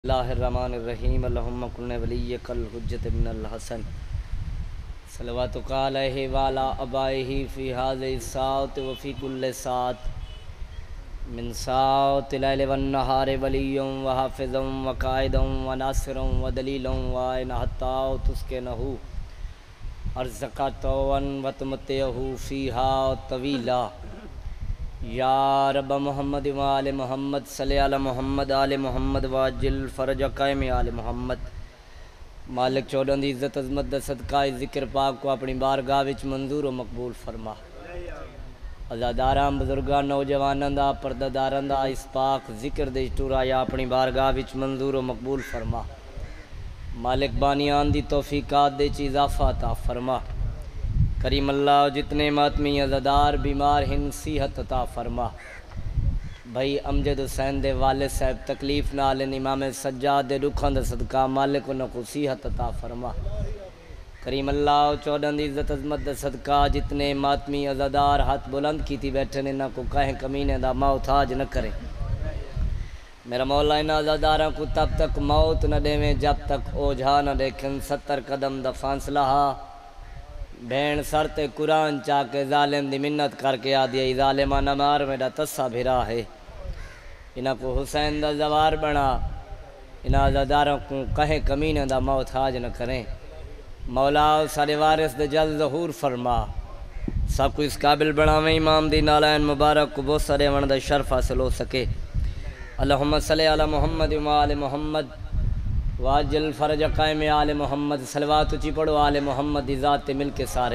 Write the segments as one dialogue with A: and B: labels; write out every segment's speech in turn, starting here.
A: اللہ الرحمن الرحیم اللہم کن ولیک الحجت من الحسن صلواتک علیہ وعلی آبائہ فی هذه الساعة وفی کل ساعة من ساعة اللیل والنہار ولی وحافظا وقائدا وناصرا ودلیلا وعین حتی تسکنہ ارزقا طوعا وتمتعہ فیہا طویلا یا رب محمد و آل محمد صلی علی محمد آل محمد واجل فرج قائم آل محمد مالک چودھاں دی عزت عظمت دا صدقہ ذکر پاک کو اپنی بارگاہ وچ منظور و مقبول فرما عزاداراں بزرگاں نوجواناں دا پردہ داراں دا اس پاک ذکر دے ٹورا یا اپنی بارگاہ وچ منظور و مقبول فرما مالک بانیان دی توفیقات دے چ اضافہ عطا فرما کریم اللہ جتنے ماتمی عزادار بیمار ہن صحت عطا فرما بھائی امجد حسین دے والد صاحب تکلیف نال امام سجاد دے رکھاں دا صدقہ مالک انہاں کو صحت عطا فرما کریم اللہ چودھاں دی عزت عظمت دا صدقہ جتنے ماتمی عزادار ہاتھ بلند کیتی بیٹھے انہاں کو کہیں کمینے دا محتاج نہ کرے میرا مولا ان عزاداراں کو تب تک موت نہ دیویں جب تک اوجھا نہ دیکھیں 70 قدم دا فاصلہ بھین سر تے قرآن چاہ کے ظالم دی منت کر کے آدیا ظالمہ نمار میرا تسا بھرا ہے انہاں کو حسین دا زوار بنا انہاں عزاداروں کو کہیں کمینے دا محتاج نہ کریں مولا سارے وارث دے جلد ظہور فرما سب کو اس قابل بناویں امام دی نالین مبارک کو بہت سارے ون دا شرف حاصل ہو سکے اللہم صلی علی محمد و آل محمد واجل فرج قائم آل محمد صلوات اچھی پڑھو آل محمد دی ذات مل کے سارے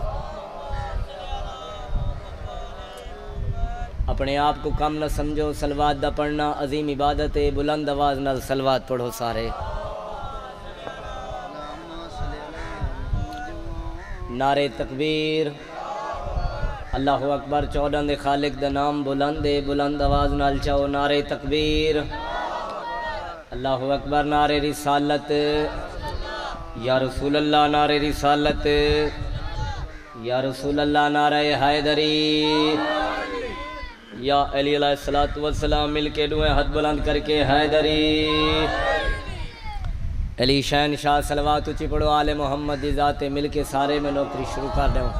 A: اپنے آپ کو کم نہ سمجھو صلوات دا پڑھنا عظیم عبادت ہے بلند آواز نال صلوات پڑھو سارے نعرہ تکبیر اللہ اکبر چودھاں دے خالق دا نام بلند ہے بلند آواز نال چاہو نعرہ تکبیر اللہ اکبر نعرہ رسالت یا رسول اللہ نعرہ رسالت یا رسول اللہ نعرہ حیدری یا علی علیہ السلام مل کے دوئے ہاتھ بلند کر کے حیدری علی شہن شاہ صلوات اچھی پڑھو آل محمد دی ذات مل کے سارے میں نوکری شروع کر دوں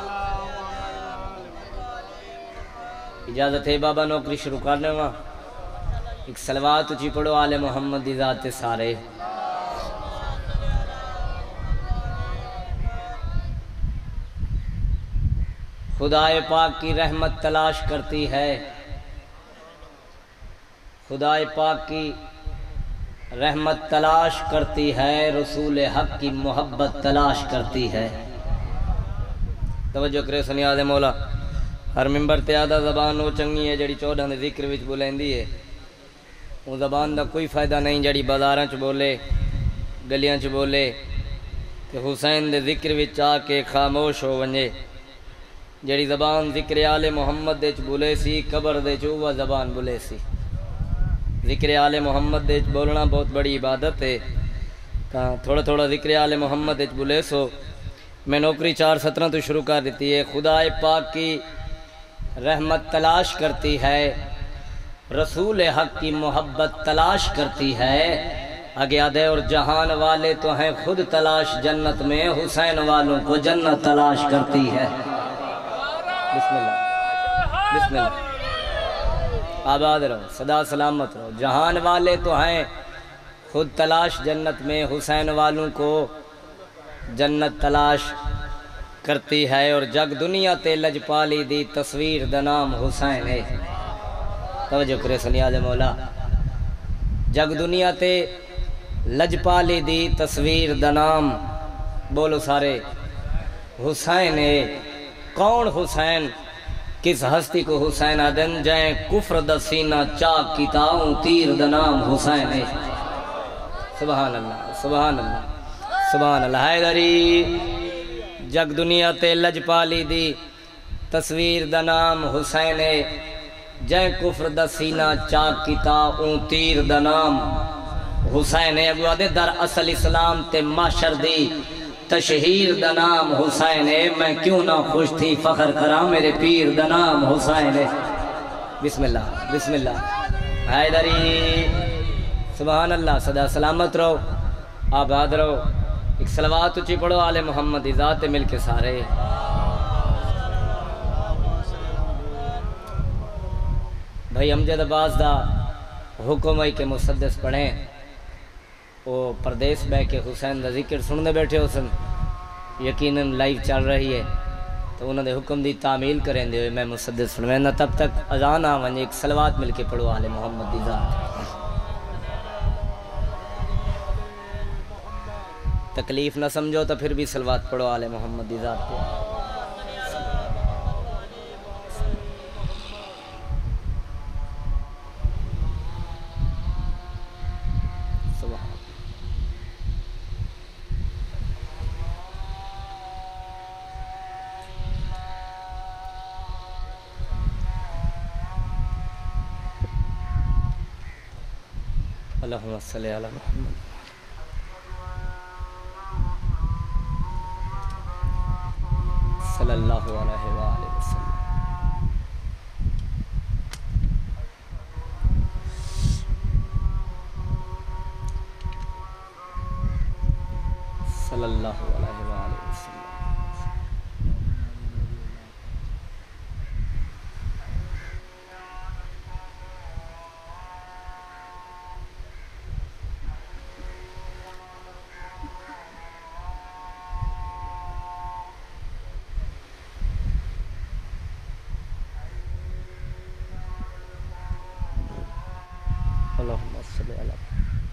A: اجازت ہے بابا نوکری شروع کر دوں ایک صلوات اچھی پڑھو آل محمد دی ذات سارے خدائے پاک کی رحمت تلاش کرتی ہے خدائے پاک کی رحمت تلاش کرتی ہے رسول حق کی محبت تلاش کرتی ہے توجہ کرے سنیاد مولا ہر ممبر تے آدھا زبان وہ چنگی ہے جڑی چودھاں دے ذکر وچ بولیندی ہے وہ زبان دا کوئی فائدہ نہیں جڑی بازاراں چ بولے گلیاں چ بولے کہ حسین دے ذکر وچ آ کے خاموش ہو ونجے جڑی زبان ذکر آل محمد دے چ بولے سی قبر دے چ وہ زبان بولے سی ذکر آل محمد دے چ بولنا بہت بڑی عبادت ہے تھوڑا تھوڑا ذکر آل محمد دے چ بولے سو میں نوکری 4-17 تو شروع کر دیتی ہے خدائے پاک کی رحمت تلاش کرتی ہے رسول حق کی محبت تلاش کرتی ہے آگے آدھے اور جہان والے تو ہیں خود تلاش جنت میں حسین والوں کو جنت تلاش کرتی ہے بسم اللہ بسم اللہ آباد رہو صدا سلامت رہو جہان والے تو ہیں خود تلاش جنت میں حسین والوں کو جنت تلاش کرتی ہے اور جگ دنیا تے لجپالی دی تصویر دا نام حسین ہے توجہ کرے سنیاد مولا جگ دنیا تے لجپالی دی تصویر دا نام بولو سارے حسین ہے کون حسین کس ہستی کو حسین آدن جائیں کفر دا سینہ چاک کی تاؤں تیر دا نام حسین ہے سبحان اللہ سبحان اللہ سبحان اللہ حیدری جگ دنیا تے لجپالی دی تصویر دا نام حسین ہے جائیں کفر دا سینہ چاک کی تاؤں تیر دا نام حسین ہے اگو آدھے در اصل اسلام تے معاشر دی تشہیر دا نام حسین ہے میں کیوں نہ خوش تھی فخر کرا میرے پیر دا نام حسین ہے بسم اللہ حیدری سبحان اللہ، صدا سلامت رہو، آباد رہو۔ ایک صلوات اچھی پڑھو آل محمد دی ذات مل کے سارے۔ بھائی امجد عباس دا حکم ہے کہ مسدس پڑھیں، وہ پردیس بہ کے حسین دا ذکر سننے بیٹھے ہو سن، یقیناً لائیو چل رہی ہے، تو انہوں نے حکم دی تعمیل کریں دے ہوئے میں مسدس سنوینا، تب تک اذان آوانی ایک صلوات مل کے پڑھو آل محمد دی ذات۔ تکلیف نہ سمجھو تو پھر بھی صلوات پڑھو آل محمد دی ذات پہ۔ اللہم صلی علی محمد صلی اللہ علیہ وآلہ وسلم۔ صلی اللہ علیہ وآلہ وسلم۔ اللہم صلی علی محمد۔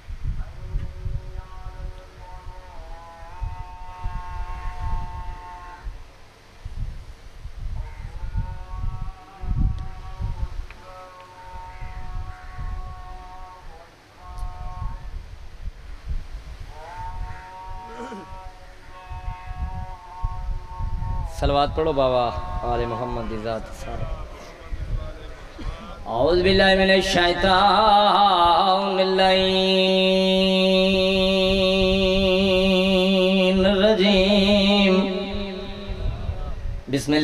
A: صلوات پڑھو بابا آل محمد دی ذات سارے۔ اعوذ باللہ من الشیطان اللعین الرجیم، بسم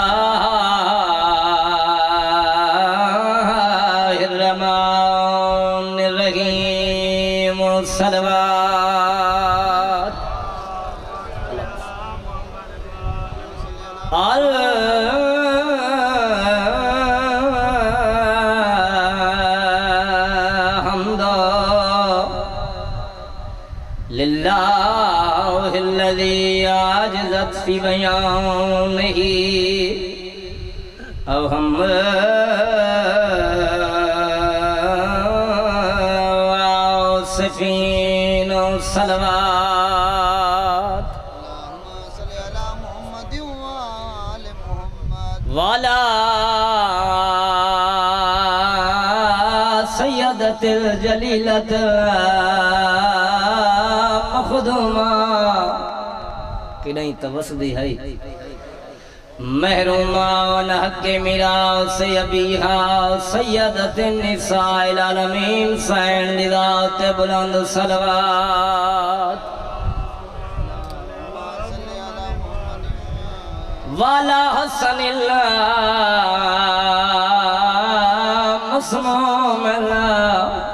A: اللہ الرحمن الرحیم، صلوات للہ الذی عاجزت فی بیانہ او ہم وعاصفین صلوات والا سیدت الجلیلت مخدومہ کہ نہیں توسدی ہے محرومان حق میراث ابیہا سیدت النساء العالمین سین لذات بلند صلوات والا حسن اللہ مسموم اللہ۔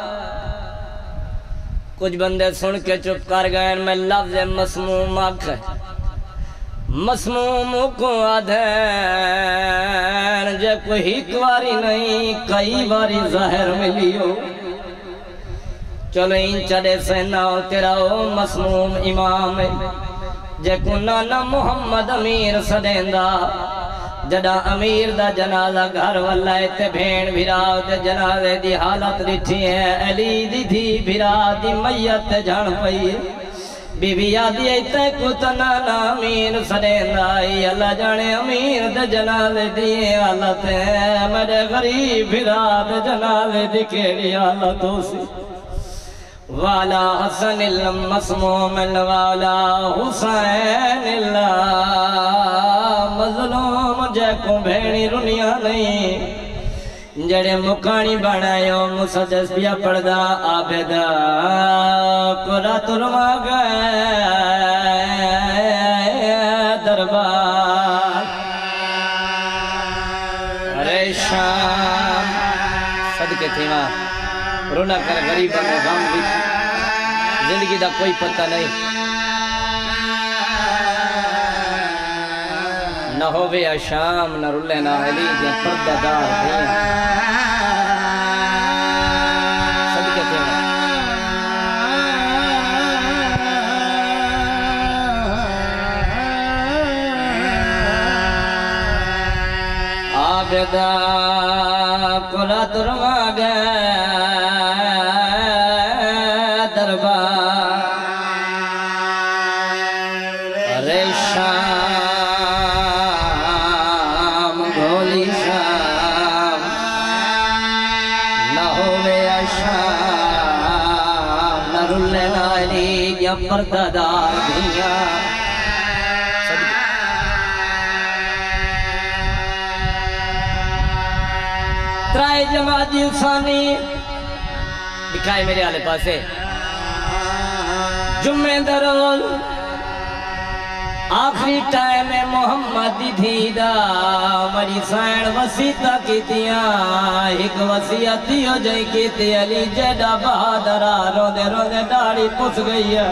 A: کچھ بندے سن کے چپ کر گئے، میں لفظ مسموم آکھے مسموم کو آدھین جے کوئی ایک واری نہیں کئی واری ظاہر ملیو، چلو ان چڑے سے ناؤ تیرا او مسموم امام جے کو نانا محمد امیر سدیندہ، جڑا امیر دا جنازہ گھر واللہ تے بھین بھراؤ تے جنازے دی حالت ڈٹھی ہے، علی دی تھی بھرا دی میت جھڑ پئی، بی بی یادی ایتے کو تنانا امیر سدیندہ، اللہ جانے امیر دے جنازے دی حالت ہے، میرے غریب بھرا دے جنازے دی کیڑی حالت ہو سی۔ والا حسن المسموم والا حسین اللہ مظلوم جے کو بھیڑی رنیا نہیں، جڑے مکانی بنایو مسدس پیا پڑھدا عابدہ قرآن ترما گئے دربار ارے شام صدقے تھی ماں رونا اللہ کر غریب کو غم بھی زندگی دا کوئی پتہ نہیں نہ ہووے شام نہ رلے نہ علی دیا پردہ دار دیا صدقے تھے آبدہ کلا درما گئے دربار ارے شام گھولی شام نہ ہووے شام نہ رلے نہ علی دیا پردہ دار دیا ترائے جماعت انسانی دکھائے میرے آلے پاسے جمعہ درول آخری ٹائم محمد دھیدہ مری سائن وسیطہ کیتیاں ایک وسیعتی ہو جائے کیتی علی جیڈا بہادرہ روندے روندے ڈاڑی پس گئی ہے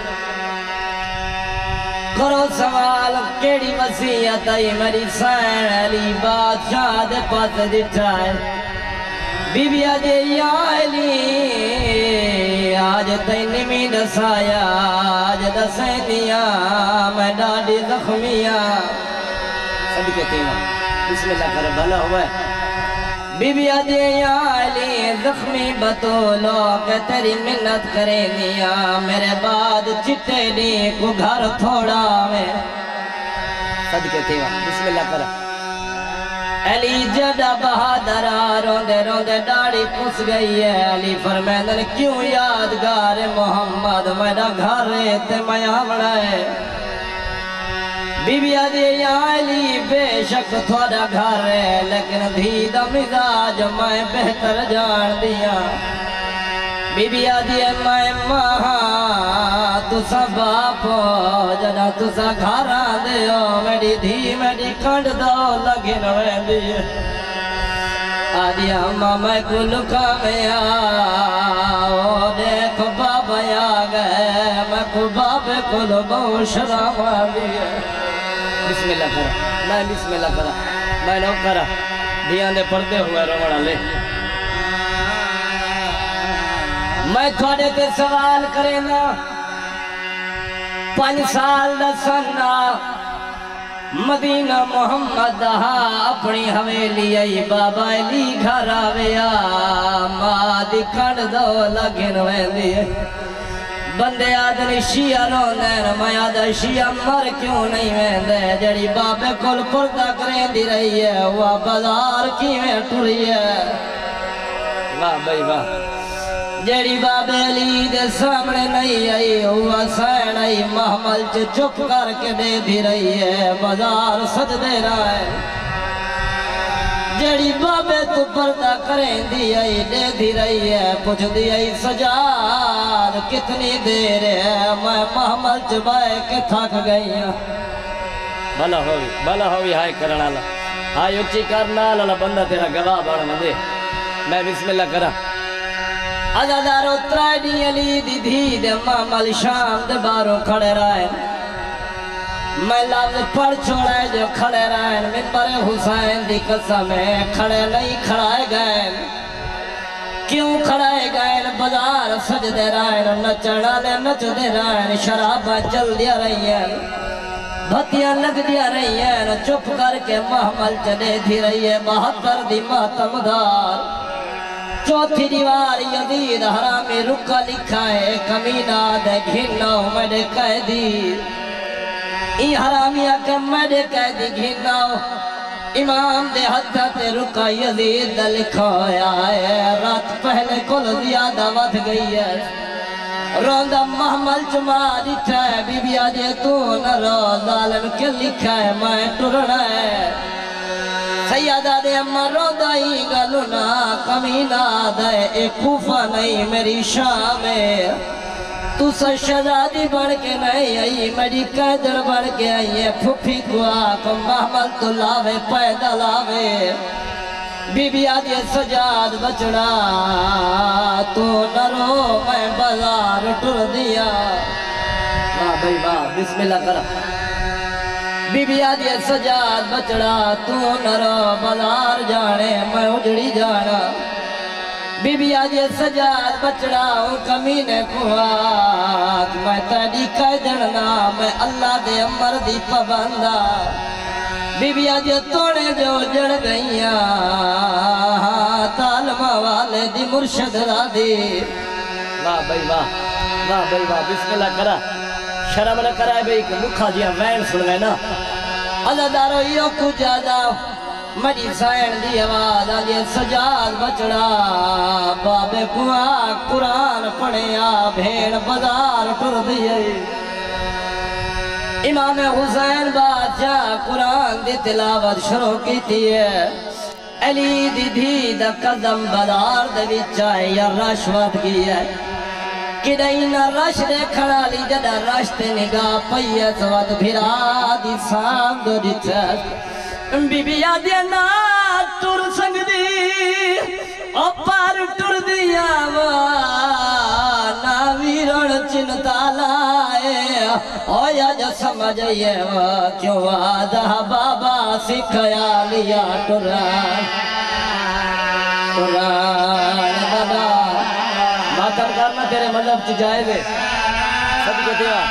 A: کرو سوال کیڑی وسیعت آئی مری سائن علی بادشاہ دے پاس دٹھائے بی بی آجے یا علی آج تینی میں دسایا آج دسینیا میں ڈاڑی زخمیا سبھی کہتے ہیں بسم اللہ کر بھلا ہوا ہے بی بی آجے یا علی زخمی بطولو کہ تیری منت کریں دیا میرے بعد چٹے دی کو گھر تھوڑا میں سبھی کہتے ہیں بسم اللہ کر علی جڑا بہادرہ روندے روندے ڈاڑی پس گئی ہے علی فرمیدن کیوں یادگار محمد میرا گھر تے میں آمڑا ہے بی بی آدھی یا علی بے شک تھوڑا گھر ہے لیکن دھیدہ مزاج میں بہتر جان دیا بی بی آدھی میں ماں تسا باپو جنا تسا گھارا دیو میری دھی میری کھنڈ دو لگن ویندی آدھی اممہ میں کو لکھا میں آؤ دیکھ بابا آگئے میں کو بابے کو لبو شرام آدھی بسم اللہ کرا میں بسم اللہ کرا میں نو کرا دھیان دے پردے ہوئے روڑا لے میں تھوڑے تے سوال کریں نا 5 سال دسنا مدینہ محمد اپنی حویلی آئی بابا علی گھر آویا ماں دی کھنڈ دو لگن ویندی بندے آدھنی شیعہ روندین میں آدھا شیعہ مر کیوں نہیں ویندے جڑی بابے کل پردہ کریں دی رہی ہے وہ بازار کی میں ٹوری ہے واہ بھائی واہ جیڑی بابے علی دے سامنے نہیں آئی ہوا سین آئی محمل چپ کر کے دے دی رہی ہے بازار سج دے رہا ہے جیڑی بابے تو پردہ کریں دی آئی دے دی رہی ہے پوچھ دی آئی سجاد کتنی دیر ہے میں محمل چبائے کے تھک گئی ہوں بھلا ہوئی ہائے کرنا اللہ ہائے اچھی کرنا اللہ بندہ تیرا گواہ بڑھ مندے میں بسم اللہ کرا عزادارو ترائیڈی علی دی دھی دے محمل شام دے باروں کھڑے رائے میں لفظ پڑھ چھوڑے جو کھڑے رائے ممبر حسین دی قسم ہے کھڑے نہیں کھڑائے گئے کیوں کھڑائے گئے بازار سج دے رائے نچڑا لے نچ دے رائے شرابہ چل دیا رہی ہیں بھتیاں لگ دیا رہی ہیں چپ کر کے محمل چلے دی رہی ہے 72 دی ماتمدار چوتھی دیوار یزید حرامی رکا لکھا ہے کمینہ دے گھناؤ میرے قیدی ای حرامیہ کے میرے قیدی گھناؤ امام دے حدہ تے رکا یزید دے لکھا ہے رات پہلے کل زیادہ ودھ گئی ہے روندہ محمل چمار لکھا ہے بی بی آجے تو نہ رو ظالم کے لکھا ہے میں ٹرنا ہے سیادہ دے امہ روندہ ہی گلونا کمینہ دے ایک کوفہ نہیں میری شام ہے تو سا شہزادی بڑھ کے نہیں آئی میری قیدر بڑھ کے آئی ہے پھوپھی کو آکم محمل تو لاوے پیدا لاوے بی بی آدھی سجاد بچڑا تو نہ رو میں بازار ٹر دیا واہ بھائی واہ بسم اللہ کرا بی بی آدھی سجاد بچڑا تو نہ رو بازار جانے میں اجڑی جانا بی بی آدھی سجاد بچڑا کمینے کو آگ میں تیری قیدننا میں اللہ دے امر دی پابندہ بی بی آج توڑے جو جڑ گئیاں تالمہ والے دی مرشد رادی واہ بھائی واہ بسم اللہ کرا شرم نہ کرائے بھئی کہ مکھا جیا وین سن گئے نا اللہ دارو یو کو جادا مری سائن دی آواز آدھی سجاد بچڑا بابے کوا قرآن پڑھیا بھیڑ بازار ٹر دیئے امام حسین بادشاہ قرآن دی تلاوت شروع کی تھی ہے علی دی دھی دا قدم بازار دے وچائے یا رشوت کی ہے کدائی نہ رش دے کھڑا لی جدا رش تے نگاہ پئیے سوات بھرا دی سام دو دی چاہت بی بی آدھیا نا ٹر سنگ دی اپار ٹر دیا نا ویرن چنتا لائے اویا جو سمجھئے کیوں آدھا بابا سکھیا لیا ٹران بابا ماتم کرنا تیرے مذہب چی جائے دے سب کو دیا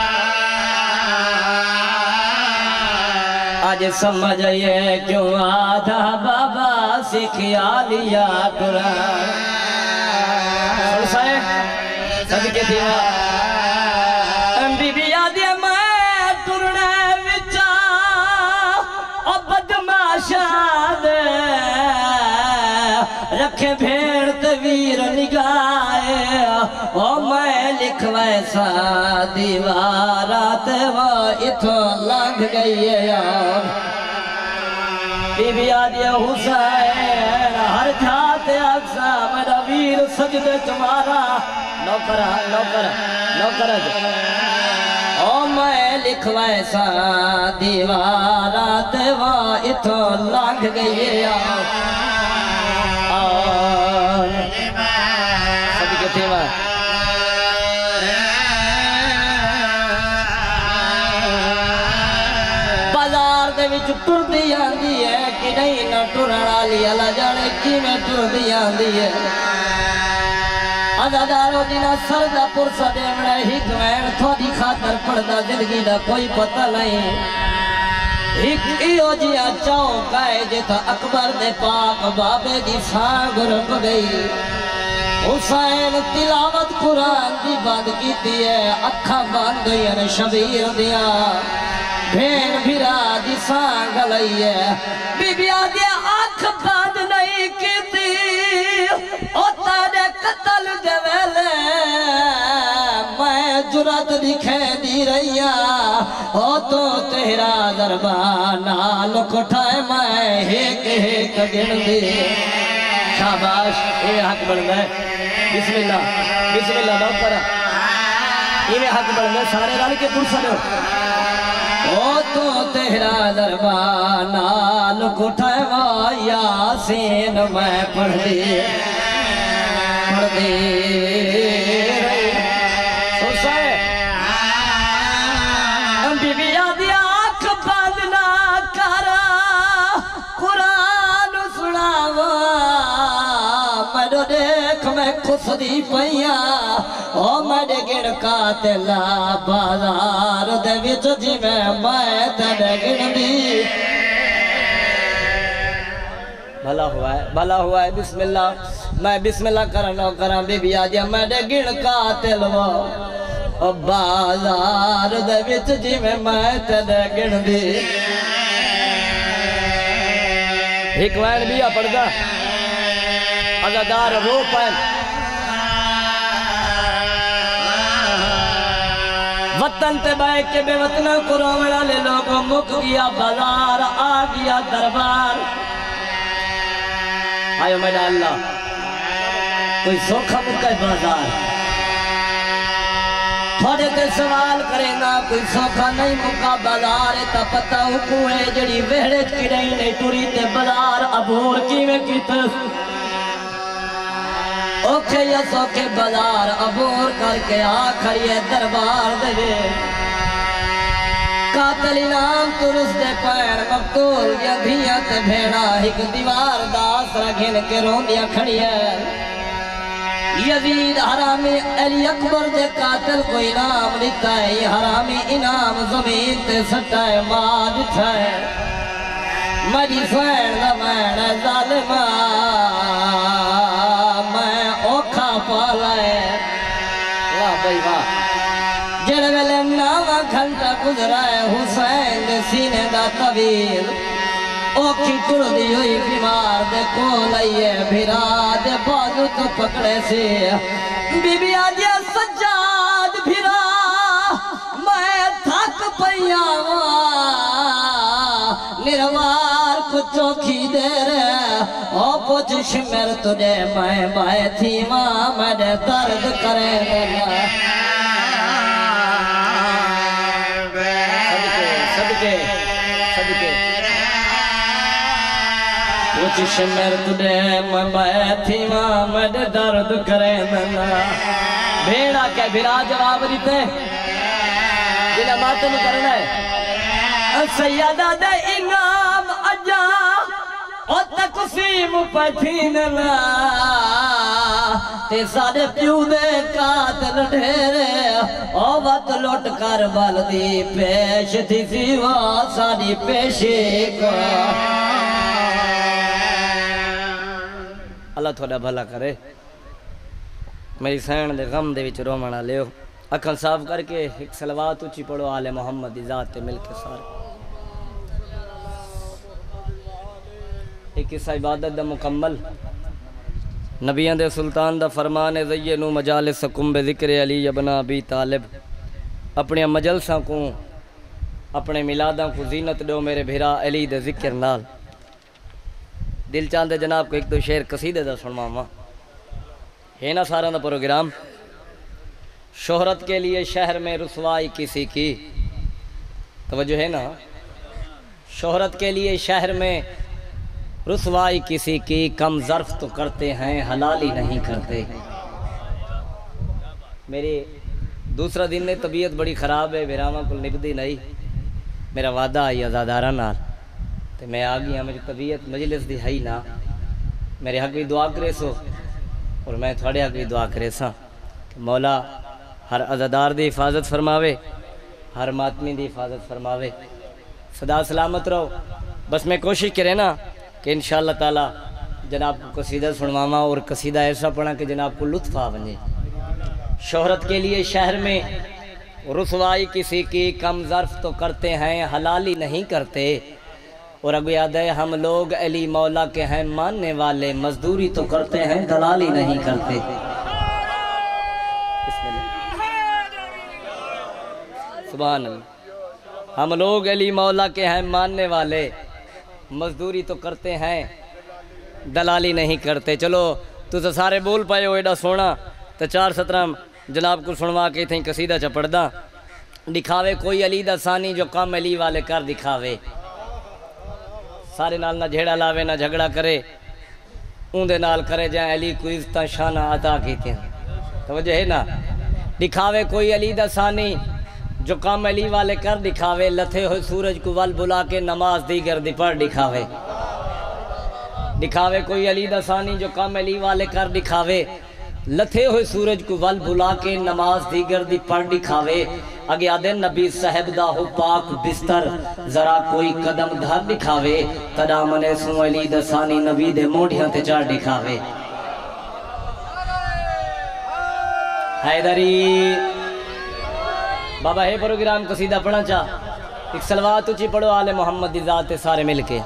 A: آج سمجھئے کیوں آدھا بابا سکھیا لیا ٹران سرسائے سب کے دیا بی بی آدھی میں ٹرنے وچا بدماشا دے رکھے بھیڑ تویر نگائے او میں لکھ ویسا دیوارات وہ اتھو لنگ گئی ہے بی بی آدھی حسین ہر جھاتے اکسا میرا ویر سجدے تمہارا نوکرہ او میں لکھ ویسا دیوارات وہ اتھو لنگ گئی ہے سب کہتے ہیں بازار دے وچ ٹر دی آندی ہے کہ نہیں نہ ٹرنا لیا لجانے کی میں ٹر دی آندی ہے عزادارو دینا سردہ پرسہ دے مڑے حکمین تھوڑی خاطر پڑھدا زندگی دا کوئی پتہ نہیں ایک ایو جیا چاؤں کائے جتا اکبر دے پاک بابے دی سانگ رب گئی حسین تلاوت قرآن دی بند کی دیئے اکھا بند ین شبیر دیا بھین بھرا دی سانگ لئیے بی بی آدھے آنکھ بند نہیں کی دی او تاڑے قتل دے ویلے میں جرات دکھے دی رہیا او تو تیرا دربانا لکھٹائے میں ایک گن دی شاباش یہ حق بڑھ گئے بسم اللہ نو کرا یہ حق بڑھ گئے سارے رال کے پرسہ دو او تو تیرا دربانا لکھٹائے وہ یاسین میں پڑھ دی بی بی آدھی آنکھ بند نہ کرا قرآن سناوا میں دیکھ میں خس دی پیا او میں گن قاتلا بازار دے وچ جی میں تے گن دی بھلا ہوا ہے بسم اللہ میں بسم اللہ کرنا کرا بی بی آدھی میں گن قاتل وہ بازار دے وچ جی میں تے گن دی ایک وین بھی پڑھ دا عزادار رو پائن وطن تے بائے کے بے وطنہ کو رومڑا لے لوگوں مک گیا بازار آ گیا دربار آئیو میرا اللہ کوئی سوکھا مکہ بازار تھوڑے تے سوال کرے نا کوئی سوکھا نہیں مکا بازار تا پتہ حکوے جڑی ویڑے چکڑیں نے ٹوری تے بازار عبور کیویں کیتس اوکھے یا سوکھے بازار عبور کر کے آ کھڑیے دربار دے قاتل انام ترس دے پیر مقتول یا دھیاں تے بھیڑا ایک دیوار داس رکھن کے روندیاں کھڑیے یزید حرامی علی اکبر دے قاتل کو انعام دیتا ہے یہ حرامی انعام زمین تے سٹا ہے ماں دیتا ہے مجی سوین زمین ظالمہ میں اوکھا پالا ہے واہ بھائی واہ جڑ ویلے ناواں گھنٹہ گزرا ہے حسین دے سینے دا طویل اوکھی ٹر دی ہوئی بیمار دے کول آئیے بھیرا دے بازو تو پکڑے سے بی بی آدیا سجاد بھیرا میں تھک پیا نروار کو چوکھی دے رہے او پوچھ شمر تجھے میں تھی ماں میں نے درد کرے دینا صدقے پوچھ شمر تجھے میں تھی ماں میں نے درد کرے دینا بھیڑا کہ بھیرا جواب دیتے جنہ ماتم کرنا ہے سیدہ دے انعام اجا او تقسیم پتھیننا تے سارے پیو دے قاتل ڈھیرے او وقت لوٹ کر بالدی پیش تھی سیوا ساری پیشے کو اللہ تھوڑا بھلا کرے میری سین دے غم دے وچ رومنا لیو اکھن صاف کر کے ایک صلوات اچھی پڑھو آل محمد دی ذات تے مل کے سارے ایک اس عبادت دا مکمل نبیان دے سلطان دا فرمان زینو مجالسکم بذکر علی ابن ابی طالب اپنے مجلساں کو اپنے میلاداں کو زینت دو میرے بھیرا علی دے ذکر نال دل چاندے جناب کو ایک دو شعر قصیدے دا سنواما ہے نا سارا دا پروگرام شہرت کے لیے شہر میں رسوائی کسی کی توجہ ہے نا شہرت کے لیے شہر میں رسوائی کسی کی کم ظرف تو کرتے ہیں حلالی نہیں کرتے میری دوسرا دن نے طبیعت بڑی خراب ہے بیراما کو نبدی نہیں میرا وعدہ آئی ازادارہ نال تو میں آگیا میری طبیعت مجلس دی ہے نا میرے حق بھی دعا کرے سو اور میں تھوڑے حق بھی دعا کرے سا کہ مولا ہر عزادار دی حفاظت فرماوے ہر ماتمی دی حفاظت فرماوے صدا سلامت رہو بس میں کوشش کرے نا کہ انشاءاللہ تعالی جناب کو قصیدہ سنواما اور قصیدہ ایسا پڑھا کہ جناب کو لطف آونے شہرت کے لیے شہر میں رسوائی کسی کی کم ظرف تو کرتے ہیں حلالی نہیں کرتے اور اگو یاد ہے ہم لوگ علی مولا کے ہیں ماننے والے مزدوری تو کرتے ہیں دلالی نہیں کرتے سبحان اللہ ہم لوگ علی مولا کے ہیں ماننے والے مزدوری تو کرتے ہیں دلالی نہیں کرتے چلو تو سارے بول پائے ہو ایڈا سونا تو 4-17 جناب کو سنوا کے تھیں قصیدہ چپڑ دا دکھاوے کوئی علی دا ثانی جو کام علی والے کر دکھاوے سارے نال نہ جھیڑا لاوے نہ جھگڑا کرے اون دے نال کرے جائیں علی کو عزتاں شانہ عطا کیتے ہیں توجہ ہے نا دکھاوے کوئی علی دا ثانی جو کام علی والے کر دکھاوے لتھے ہوئے سورج کو ول بلا کے نماز دیگر دی پڑھ دکھاوے دکھاوے کوئی علی دا ثانی جو کام علی والے کر دکھاوے لتھے ہوئے سورج کو ول بلا کے نماز دیگر دی پڑھ دکھاوے اگے آدھے نبی صاحب دا ہو پاک بستر ذرا کوئی قدم دھر دکھاوے تدا منے سو علی دا ثانی نبی دے موڑیاں تے چار دکھاوے حیدری بابا ہے پروگرام قصیدہ پڑھنا چاہ ایک صلوات اچھی پڑھو آل محمد دی ذات سارے مل کے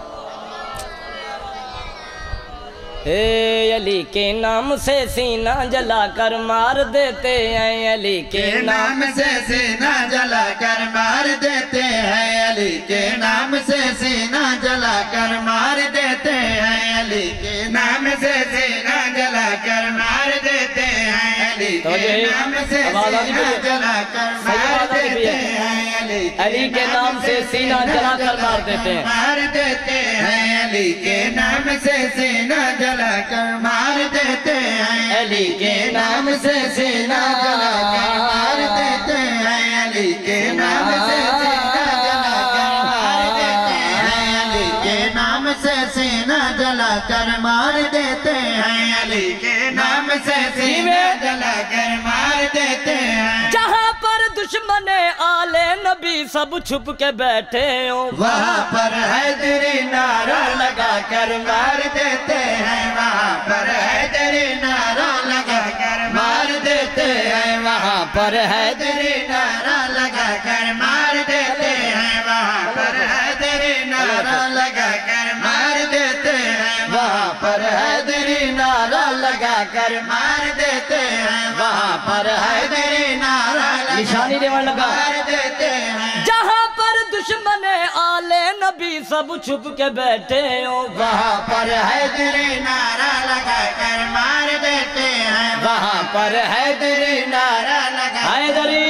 A: اے علی کے نام سے سینہ جلا کر مار دیتے ہیں علی کے نام سے
B: سینہ جلا کر مار دیتے ہیں علی کے نام سے سینہ جلا کر مار دیتے ہیں علی کے نام سے سینہ جلا کر مار دیتے ہیں علی
A: توجہ ہے آواز آتی پئی ہے صحیح آواز آتی پئی ہے علی کے نام سے سینہ جلا کر مار دیتے ہیں
B: مار دیتے ہیں علی کے نام سے سینہ جلا کر مار دیتے ہیں
A: علی کے نام سے سینہ
B: جلا کر مار دیتے ہیں علی کے نام سے سینہ جلا کر مار دیتے ہیں علی کے نام سے سینہ جلا کر مار دیتے ہیں علی کے نام سے سینہ جلا کر مار دیتے ہیں
A: جہاں پر دشمن آل نبی سب چھپ کے بیٹھے ہوں
B: وہاں پر حیدری نعرہ لگا کر مار دیتے ہیں وہاں پر حیدری نعرہ لگا کر مار دیتے ہیں وہاں پر حیدری نعرہ لگا کر مار دیتے ہیں وہاں پر حیدری نعرہ لگا کر مار دیتے ہیں وہاں پر حیدری نعرہ لگا کر مار دیتے ہیں وہاں پر حیدری نعرہ
A: نشانی دیوان لگا
B: مار دیتے ہیں
A: جہاں پر دشمن آل نبی سب چھپ کے بیٹھے ہوں
B: وہاں پر حیدری نعرہ لگا کر مار دیتے ہیں وہاں پر حیدری نعرہ لگا
A: حیدری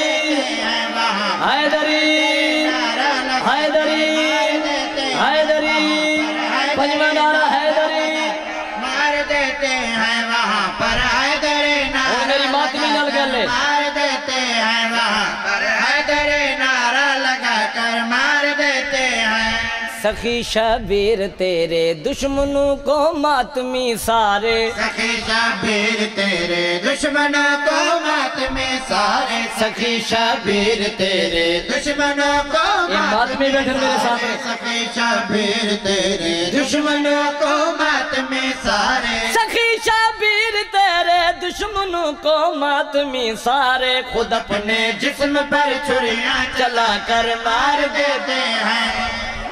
A: حیدری حیدری حیدری پنجواں نعرہ حیدری
B: مار دیتے ہیں وہاں پر حیدری نعرہ
A: میری ماتمی نل گلے
B: مار دیتے ہیں وہاں پر حیدری نعرہ لگا کر مار دیتے ہیں
A: سخی شبیر تیرے دشمنوں کو ماتمی سارے
B: سخی شبیر تیرے دشمنوں کو ماتمی سارے سخی شبیر تیرے دشمنوں کو
A: ماتمی بیٹھے میرے سامنے
B: سخی شبیر تیرے دشمنوں کو ماتمی سارے
A: سخی شبیر تیرے دشمنوں کو ماتمی سارے
B: خود اپنے جسم پر چھریاں چلا کر مار دیتے ہیں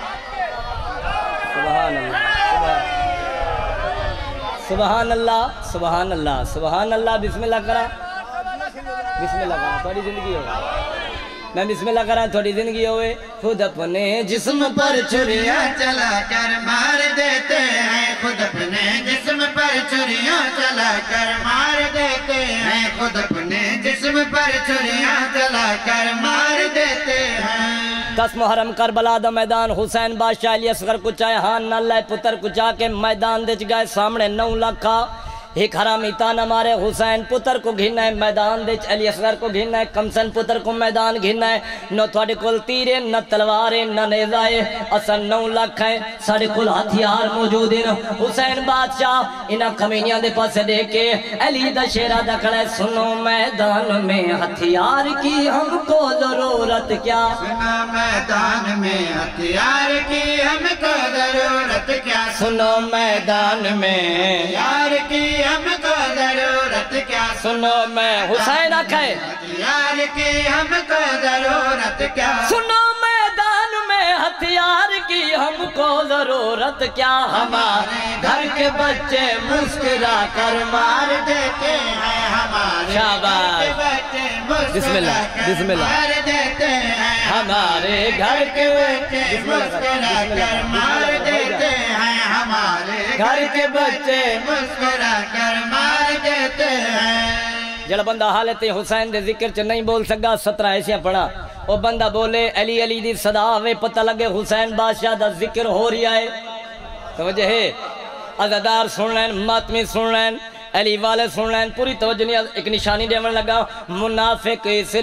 A: سبحان اللہ سبحان اللہ سبحان اللہ بسم اللہ کرا بسم اللہ کرا تھوڑی زندگی ہوئے میں بسم اللہ کرا تھوڑی زندگی ہوئے خود اپنے جسم پر
B: چھریاں چلا کر مار دیتے ہیں خود اپنے جسم پر چھریاں چلا کر مار دیتے ہیں خود اپنے جسم پر چھریاں چلا کر مار دیتے ہیں
A: 10 محرم کربلا دا میدان حسین بادشاہ علی اصغر کو چاہے ہاں نہ لائے پتر کو چاہ کے میدان دچ گئے سامنے 9 لکھا ایک حرامی تانا مارے حسین پتر کو گھننا ہے میدان دچ علی اصغر کو گھننا ہے کمسن پتر کو میدان گھننا ہے نو تھوڑے کل تیرے نہ تلوارے نہ نیزائے اصل 9 لکھ ہیں ساڑے کل ہتھیار موجود ہیں حسین بادشاہ انہا کمینیاں دے پاس دے کے علی دا شیرہ دا کھڑے سنو میدان میں ہتھیار کی ہم کو ضرورت کیا
B: سنو میدان میں ہتھیار کی ہم کو ضرورت کیا
A: سنو میدان میں
B: ہتھیار کی ہم کو ضرورت کیا
A: سنو میں حسین آکھے
B: ہتھیار کی ہم کو ضرورت کیا
A: سنو میدان میں ہتھیار کی ہم کو ضرورت کیا ہمارے گھر کے بچے مسکرا کر مار دیتے ہیں ہمارے
B: شاباش
A: بچے
B: بسم اللہ بسم اللہ مار دیتے ہیں
A: ہمارے گھر کے
B: بچے مسکرا کر مار دیتے ہیں ہمارے
A: گھر کے بچے
B: مسکرا کر مار دیتے ہیں
A: جڑا بندہ حالت حسین دے ذکر چ نہیں بول سکا 17 ایسیا پڑھا وہ بندہ بولے علی علی دی صدا آوے پتہ لگے حسین بادشاہ دا ذکر ہو رہی آئے توجہ ہے عزادار سن لین ماتمی سن لین علی والے سن لین پوری توجہ نہیں ایک نشانی دیون لگا منافق اس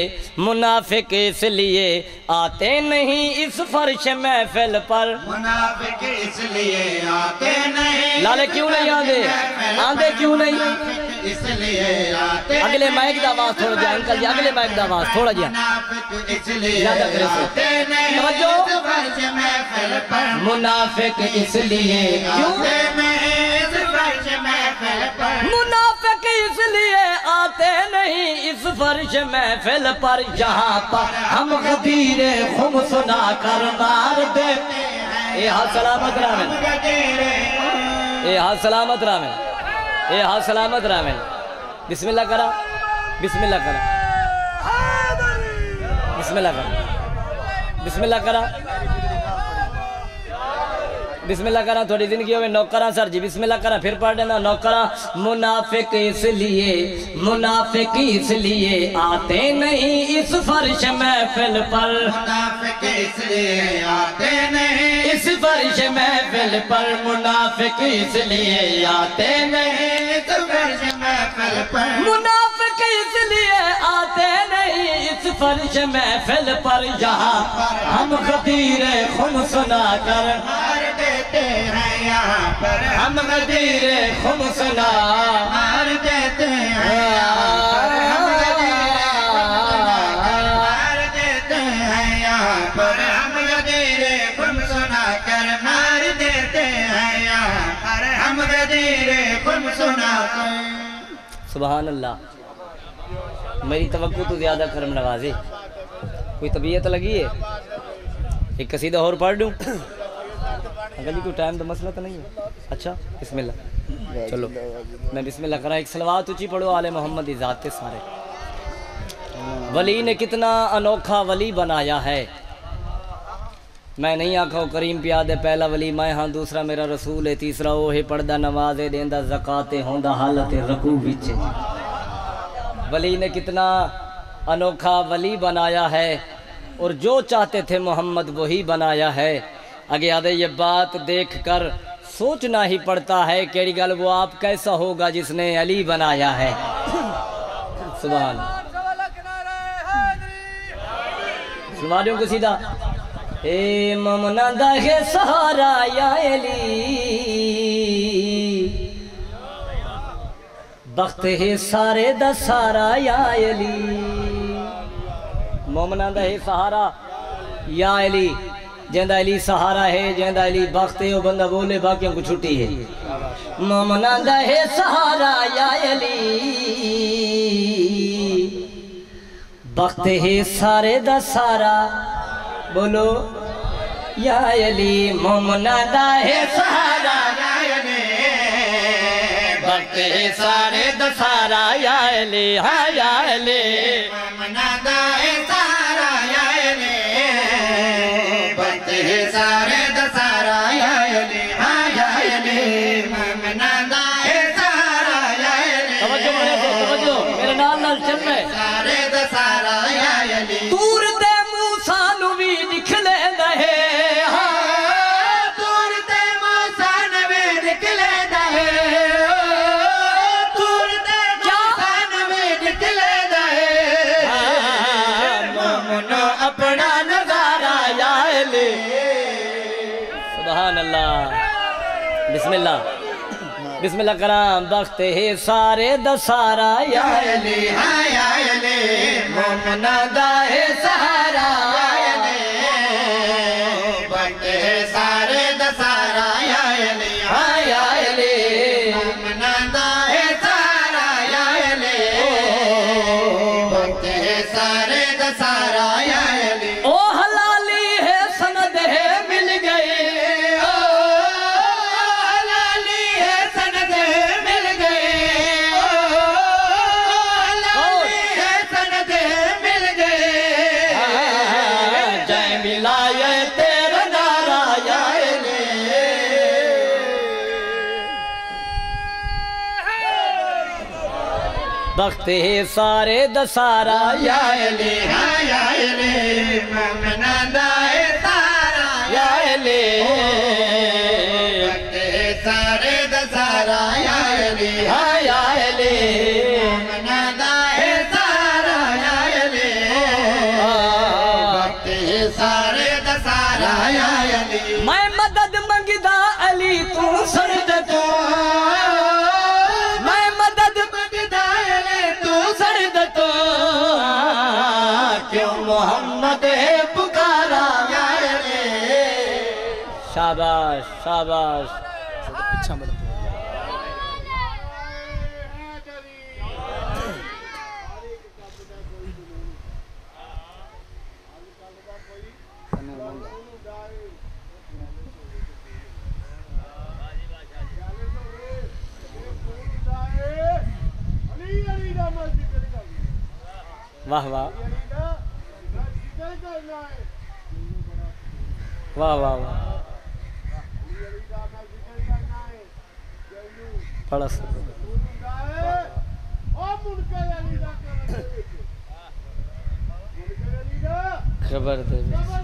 A: لیے آتے نہیں اس فرش محفل پر
B: منافق اس لیے آتے نہیں
A: لالے کیوں نہیں آندے آندے کیوں نہیں
B: اس لیے آتے
A: اگلے مائک دا آواز تھوڑا جا انکل جی اگلے مائک دا آواز تھوڑا جا
B: منافق اس لیے
A: زیادہ کرے سے
B: آتے نہیں
A: توجہ
B: اس فرش محفل پر
A: منافق اس لیے
B: آتے نہیں اس فرش محفل پر
A: منافق اس لیے آتے نہیں اس فرش محفل پر جہاں پر ہم غدیر خم سنا کر مار دیتے ہیں اے ہاں سلامت رامن اے ہاں سلامت رامن اے ہاں سلامت رامن بسم اللہ کرا بسم اللہ کرا بسم اللہ کرا بسم اللہ کرا بسم اللہ کرا تھوڑی زندگی ہوئے نوکرہ سر جی بسم اللہ کرا پھر پڑھ دینا نوکرہ منافق اس لیے آتے نہیں اس فرش محفل پر
B: منافق اس لیے آتے نہیں
A: اس فرش محفل پر منافق اس لیے آتے نہیں
B: اس فرش محفل پر
A: منافق اس لیے آتے نہیں اس فرش محفل پر یہاں ہم غدیر خم سنا کر
B: مار دیتے ہیں یہاں پر
A: ہم غدیر خم سنا
B: مار دیتے ہیں یہاں پر ہم مار دیتے ہیں یہاں پر ہم غدیر خم سنا کر مار دیتے ہیں یہاں پر ہم غدیر خم سنا کر
A: سبحان اللہ میری توقع تو زیادہ کرم نوازی کوئی طبیعت لگی ہے ایک قصیدہ اور پڑھ دوں اگر جی کوئی ٹائم تو مسئلہ تو نہیں ہے اچھا بسم اللہ چلو میں بسم اللہ کرا ایک صلوات اچھی پڑھو آل محمد ذات سارے ولی نے کتنا انوکھا ولی بنایا ہے میں نہیں آکھا کریم پیادے پہلا ولی میں ہاں دوسرا میرا رسول ہے تیسرا وہ ہے پردہ نمازے دیندہ زکاتے ہوندہ حالت رکوع وچے ولی نے کتنا انوکھا ولی بنایا ہے اور جو چاہتے تھے محمد وہی بنایا ہے آگے آدھے یہ بات دیکھ کر سوچنا ہی پڑتا ہے کیڑی گل وہ آپ کیسا ہوگا جس نے علی بنایا ہے سبحان سلواریوں کو سیدھا اے ممنا دہ سہارا یا علی بخت ہے سارے دا سارا یا علی مومنہ دا ہے سہارا یا علی جیندہ علی سہارا ہے جیندہ علی بخت ہے وہ بندہ بولے باقیوں کو چھٹی ہے مومنہ دا ہے سہارا یا علی بخت ہے سارے دا سارا بولو یا علی مومنہ دا ہے سہارا
B: یا علی
A: بخت ہے سارے دا سارا یا علی ہاں یا علی
B: مومنہ دا ہے سارا یا علی بخت ہے سارے دا سارا یا علی ہاں یا علی مومنہ دا ہے سارا یا علی
A: توجہ میرے نال چل رہے
B: سارے دا سارا یا علی
A: تور دے موسیٰ نو بھی نکلے دہے
B: تور تے موسیٰ نوی نکلے دہے تور تے موسیٰ نوی نکلے دہے
A: مومنو اپنا نظارہ یا علی سبحان اللہ بسم اللہ بسم اللہ کرام بخت ہے سارے دا سارا یا علی
B: ہاں یا علی
A: مومنہ دا ہے سہارا
B: بخت ہے سارے دا سارا یا علی
A: ہاں یا علی
B: مومنہ دا ہے سارا یا علی بخت ہے سارے دا سارا یا علی
A: او حلالی ہے سند ہے مل گئی
B: حلالی ہے سند مل گئے حلالی ہے سند مل گئے
A: جائے ملائے تیرا نارا یا علی بخت ہے سارے دا سارا یا علی
B: ہاں یا علی مومنہ دا ہے سارا
A: یا علی
B: بخت ہے سارے دا سارا یا علی
A: ہاں یا علی
B: مومنہ دا ہے سارا یا علی بخت ہے سارے دا سارا یا علی
A: میں مدد منگدا علی تو سرد تو میں مدد
B: منگدا علی تو
A: سرد تو کیوں محمد ہے پکارا
B: یا علی
A: شاباش شاباش واہ واہ واہ واہ واہ پڑھا خبر دے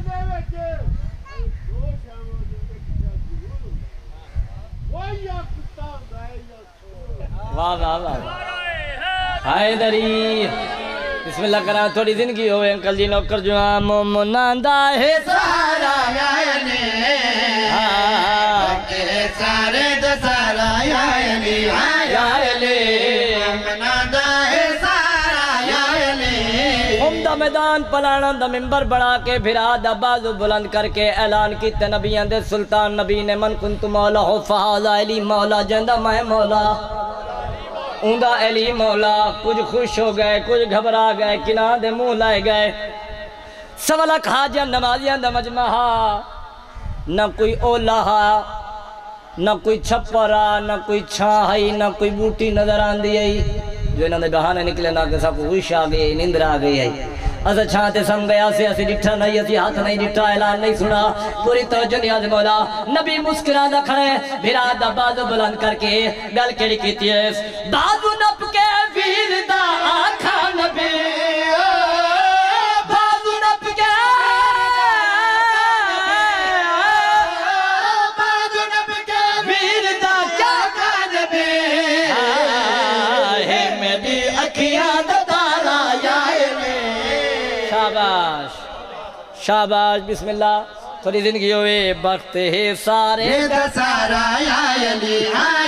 A: واہ واہ واہ حیدری بسم اللہ کرا تھوڑی زندگی ہوئے انکل جی نوکر جو مومنان دا ہے
B: سارا یعنی سارے دا سارا یعنی مومنان دا ہے سارا یعنی
A: ہم دا میدان پلانا دا ممبر بڑھا کے بھرا دا بازو بلند کر کے اعلان کیتے نبیان دے سلطان نبی نے من کنت مولا ہو فہذا علی مولا جندہ میں مولا اوندا علی مولا کچھ خوش ہو گئے کچھ گھبرا گئے کناں دے منہ لائے گئے سوالک حاجیاں نمازیاں دا مجمعہ نہ کوئی اولا نہ کوئی چھپرا نہ کوئی چھاہی نہ کوئی بوٹی نظر آن دی آئی جو انہوں نے بہانے نکلے نہ کہ سب خوش آ گئی نندر آ گئی ہے اسا چھانتے سم گیا سے اسی ڈٹھا نہیں اسی ہاتھ نہیں ڈٹھا اعلان نہیں سنا پوری توجہ نیاز مولا نبی مسکران دا کھڑے بھرا دا بازو بلند کر کے گل کیڑی کیتی ہے بازو نپ کے ویر دا آکھا نبی بازو نپ کے
B: بازو نپ کے
A: ویر دا کیا
B: آقا نبی
A: ہے میری اکھیاں دا تارا یا شاباش شاباش بسم اللہ تھوڑی زندگی ہوئے بخت ہے سارے
B: دا سارا یا علی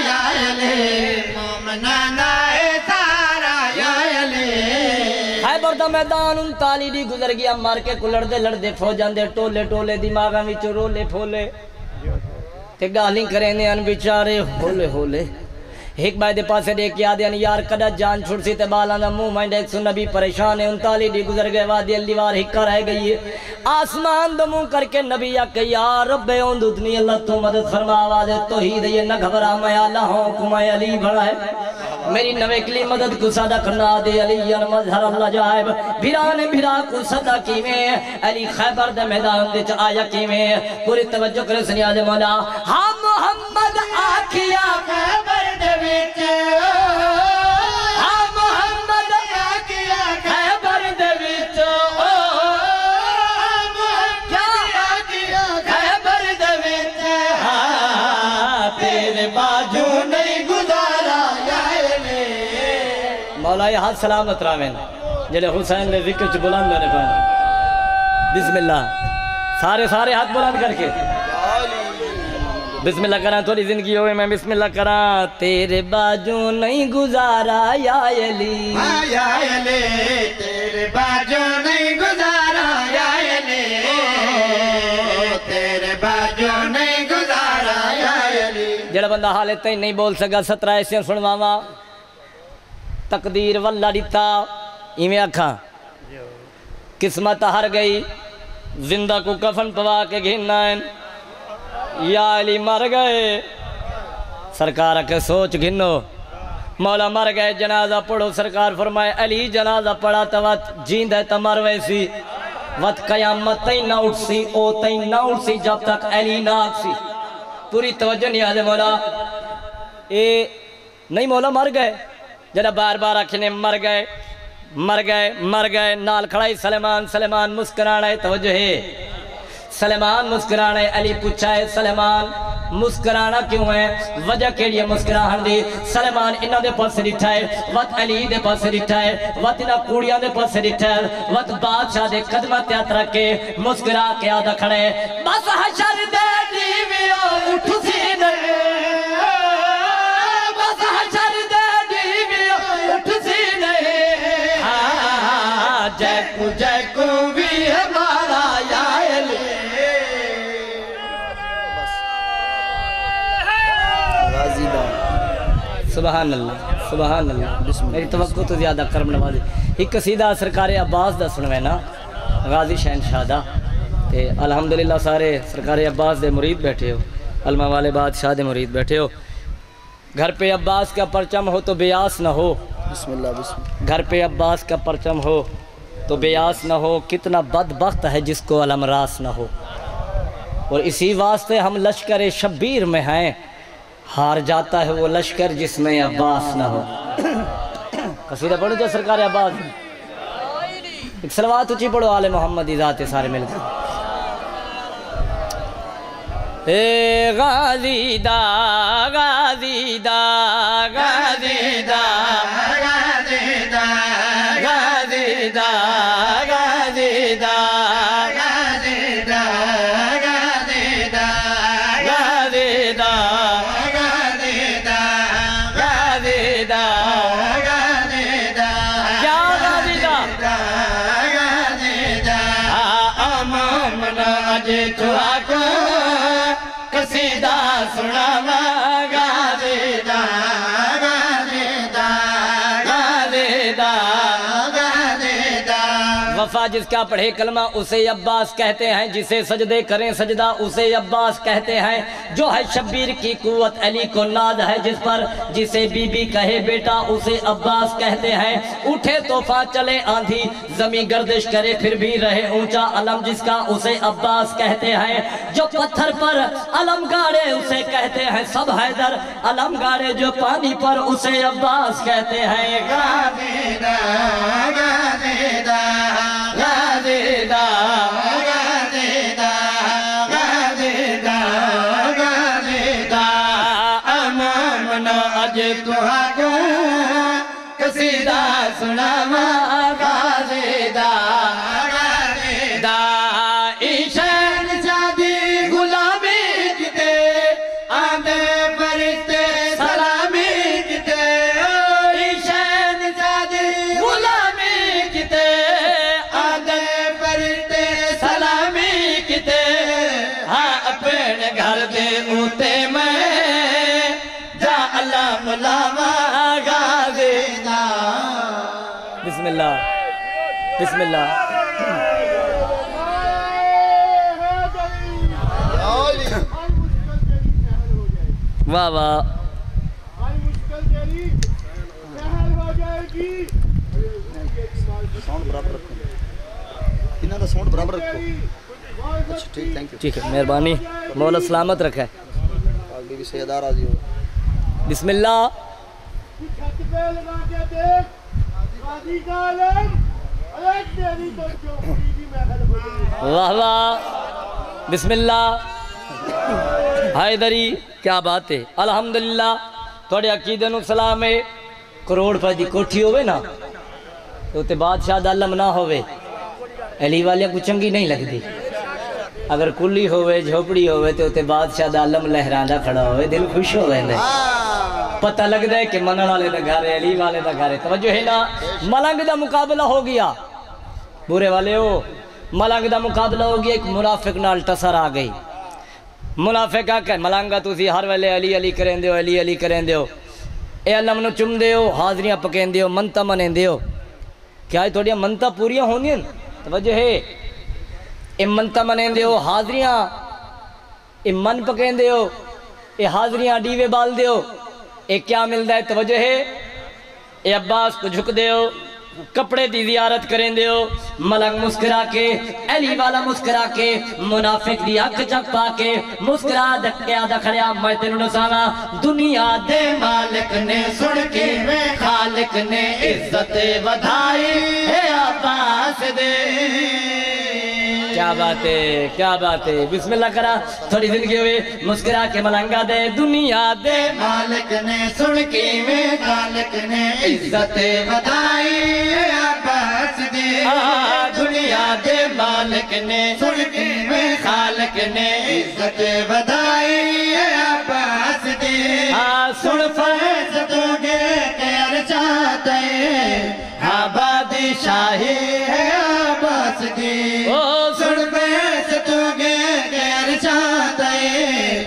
B: مومنان دا ہے سارا یا علی
A: خیبر دا میدان ان تالی دی گزر گیا مار کے کلڑ دے لڑ دے فوجان دے ٹولے ٹولے دماغاں وچ رولے پھولے تے گالی کریں دے ان بیچارے ہولے ہولے ایک بائی دے پاسے دے کیا دے یار کدا جان چھوڑ سی تے بالاں دا منہ مائنڈ ایک سو نبی پریشان ہے انتالی دی گزر گئے وادی اللیوار ہکا رہ گئی ہے آسمان دا منہ کر کے نبی آکے یا رب اون دودنی اللہ تو مدد فرما آواز توحید یہ نہ گھبرا میں اللہ ہوں کو میں علی بڑا ہے میری نویکلی مدد کو صدا کرنا دے علی مظہر اللہ جائب بھیرانے بھیرا کو صدا کی میں علی خیبر دے میدان دے آیا کی میں پوری توجہ کرے سنیاز مولا ہاں محمد آکھیا
B: خیبر دے وچ
A: ہاں محمد
B: آکھیا
A: خیبر دے وچ خیبر دے وچ تیرے باجو نہیں گزارا مولا یہ ہاتھ سلامت راوین جلے حسین نے ذکر چ بلند نے پہنا بسم اللہ سارے ہاتھ بلند کر کے بسم اللہ کرا تھوڑی زندگی ہوئے میں بسم اللہ کرا تیرے باجو نہیں گزارا یا علی
B: تیرے باجو نہیں گزارا یا علی تیرے باجو نہیں گزارا یا علی
A: جڑا بندہ حالت تھی نہیں بول سکا 17 ایسے سنواوا تقدیر واللہ دیتا ایمیں آکھاں قسمت ہر گئی زندہ کو کفن پوا کے گھننا ہے یا علی مر گئے سرکار کے سوچ گھنو مولا مر گئے جنازہ پڑھو سرکار فرمائے علی جنازہ پڑھا تو وقت جیند ہے تمر ویسی وقت قیامت تین نہ اٹھ سی او تین نہ اٹھ سی جب تک علی نہ آگ سی پوری توجہ نہیں آدھے مولا اے نہیں مولا مر گئے جنہ بار بار آکھنے مر گئے نال کھڑائی سلیمان مسکرانا ہے توجہ ہے سلیمان مسکرانا ہے علی پوچھا ہے سلیمان مسکرانا کیوں ہے وجہ کے لیے مسکراہن دی سلیمان انہوں دے پاس ڈٹھا ہے وقت علی دے پاس ڈٹھا ہے وقت انہوں کوڑیاں دے پاس ڈٹھا ہے وقت بادشاہ دے قدمہ تیات رکھ کے مسکرا کے آدھا کھڑے بس حشر دے دیویوں اٹھ سینے بس حشر دے دیویوں اٹھ سینے جے کو بھی ہمارا یا علی سبحان اللہ میری توقع تو زیادہ کرم نوازی ایک قصیدہ سرکار عباس دا سنوے نا غازی شہنشاہ دا تے الحمدللہ سارے سرکار عباس دے مرید بیٹھے ہو علمہ والے بادشاہ دے مرید بیٹھے ہو گھر پہ عباس کا پرچم ہو تو بیاس نہ ہو بسم اللہ گھر پہ عباس کا پرچم ہو تو بیاس نہ ہو کتنا بدبخت ہے جس کو علم راس نہ ہو اور اسی واسطے ہم لشکر شبیر میں ہیں، ہار جاتا ہے وہ لشکر جس میں عباس نہ ہو۔ قصیدہ پڑھو جو سرکار عباس، ایک صلوات اچھی پڑھو آل محمد ذات سارے مل کر۔ اے غازی دا غازی دا غازی دا غازی دا غازی دا غازی دا غازی دا غازی دا غازی دا غازی دا غازی دا غازی دا کیا غازی دا غازی دا امام ناج تو آکو قصیدہ سناوا غازی دا غازی دا غازی دا غازی دا۔ وفا جس کا پڑھے کلمہ اسے عباس کہتے ہیں، جسے سجدے کریں سجدہ اسے عباس کہتے ہیں، جو ہے شبیر کی قوت علی کو ناز ہے جس پر، جسے بی بی کہے بیٹا اسے عباس کہتے ہیں۔ اٹھے طوفان چلے آندھی زمین گردش کرے پھر بھی رہے اونچا علم جس کا اسے عباس کہتے ہیں، جو پتھر پر علم گاڑے اسے کہتے ہیں سب حیدر، علم گاڑے جو پانی پر اسے عباس کہتے ہیں۔ غازی دا غازی دا غازی دا غازی دا غازی دا غازی دا امام ناج تو آکو قصیدہ سناوا غازی دا غازی دا۔ ایشان شادی غلامی کتے آندے فرشتے سلامی کتے، ایشان شادی غلامی کتے آندے فرشتے سلامی کتے، ہاں اپنے گھر دے اوتے میں جا اللہ ملاوا غازی دا۔ بسم اللہ بسم اللہ۔ واہ واہ
C: ساؤنڈ برابر رکھو۔ اچھا ٹھیک، تھینک یو۔
A: ٹھیک ہے، مہربانی، مولا سلامت رکھے۔
C: آگے بھی سیدہ راضی ہو۔
A: بسم اللہ۔ واہ واہ بسم اللہ۔ حیدری کیا بات ہے، الحمدللہ تھوڑے عقیدے نو سلام ہے۔ کروڑ پر دی کوٹھی ہوئے نا تو تے بادشاہ دا علم نہ ہوئے علی والے کو چنگی نہیں لگ دی، اگر کلی ہوئے جھوپڑی ہوئے تو تے بادشاہ دا علم لہران دا کھڑا ہوئے دل خوش ہوئے دے، پتہ لگ دے کہ منن والے دا گھر ہے، علی والے دا گھر ہے۔ توجہ ہے نا، ملنگ دا مقابلہ ہو گیا، بورے والے ہو ملنگ دا مقابلہ ہو گیا، ایک منافق نال ٹسر آ گئی۔ منافق آ کہ ملنگا تسی ہر ویلے علی علی کریں دیو، علی علی کریں دیو، اے علم نو چم دیو، حاضریاں پکیں دیو، منتا منیں دیو، کیا ہے تھوڑیاں منتا پوریاں ہونی ہیں؟ توجہ ہے، اے منتا منیں دیو، حاضریاں اے من پکیں دیو، اے حاضریاں ڈیوے بال دیو، اے کیا مل ہے؟ توجہ ہے، اے عباس کو جھک دیو، کپڑے دی زیارت کریں دیو، ملنگ مسکرا کے علی والا مسکرا کے منافق دی اکھ چک پا کے مسکرا دکیا دکھڑیا میں تینوں نسانا دنیا دے مالک نے سن کے خالق نے عزت ودھائی اے عباس دے۔ کیا بات ہے، کیا بات ہے، بسم اللہ کرا تھوڑی زندگی ہوئے مسکرا کے ملنگا دے دنیا دے مالک نے سن کے خالق نے عزت ودھائی اے عباس دے، دنیا دے مالک نے سن کے خالق نے عزت ودھائی اے عباس دے، سن فرض تو گے کہ ارشاد ہے بادشاہی ہے عباس دی، سن فرض تو گے کہ ارشاد ہے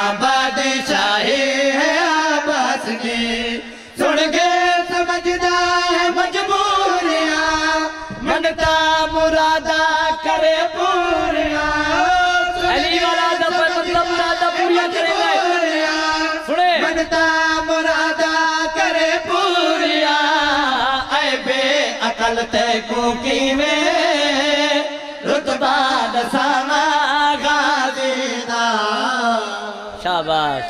A: بادشاہی ہے عباس دی، سن کے سمجھدا ہے مجبوریاں منتا مرادہ کرے پوریاں، علی والا دفر مطلب مرادہ پوریا کرے گئے، سنے منتا مرادہ کرے پوریا، اے بے عقل تے کوکی میں رتبہ دساما غازی شاباش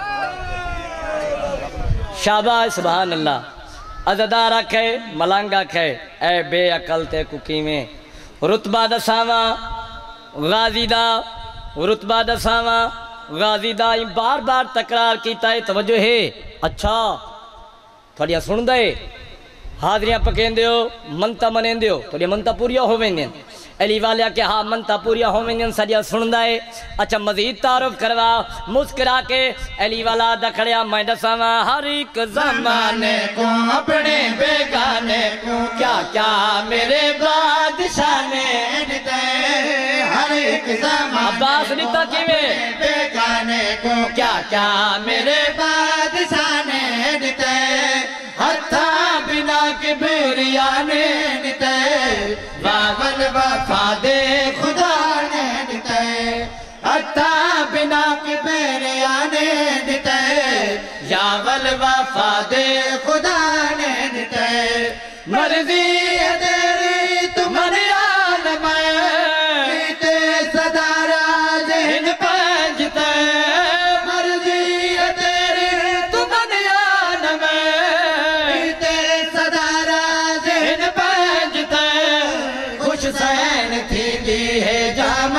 A: شاباش سبحان اللہ عزدار رکھے ملنگ رکھے اے بے عقل تے ککی میں رتبہ دساواں غازی دا رتبہ دساواں غازی دا بار بار تکرار کیتا ہے توجہ ہے اچھا تھوڑیا سن دے حاضریاں پکین دیو منتا منین دیو تھوڑیا منتا پوریا ہوئیں علی والیا کہ ہاں منتا پوریا ہوئیں سڑیا سن دے اچھا مزید تعارف کروا مسکرا کے علی والا دکھڑیا میں دساواں ہر ایک زمانے
B: کو اپنے بیگانے کو کیا کیا میرے بادشاہ نے دے ہر ایک زمانے
A: عباس نیتا کیویں
B: بیگانے کو کیا کیا میرے بادشاہ نے دے ہتھا بنا کے بیریانے دے باول وفا دے خدا نے دے ہتھا بنا کے بیریانے دے یاول وفا دے خدا نے دے مرضی ہے تیری تمہاری عالم تے صدا راج ہن پنجتے مرضی ہے تیری تمہاری عالم تے صدا راج ہن پنجتے خوش سین تھی دی ہے جامع